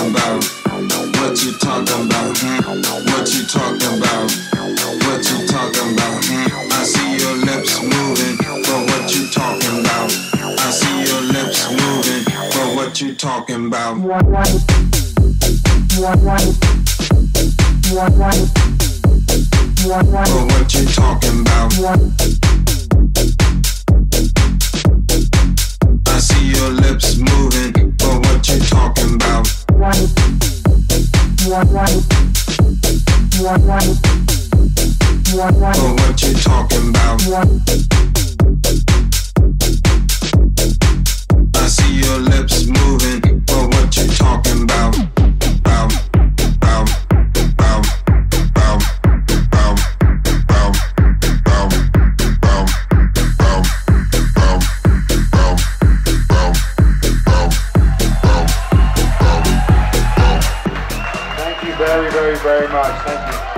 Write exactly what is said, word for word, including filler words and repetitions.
talking about? What you talking about? Hmm? What you talking about? What you talking about? Hmm? I see your lips moving, but what you talking about? I see your lips moving, but what you talking about? But what you talking about? I see your lips moving, but what you talking about? But what you talking about? I see your lips moving, but what you talking about? Bow, bow, bow, bow, bow, bow, bow, bow, bow, bow, bow, bow, bow, bow. Thank you very, very, very much. Thank you.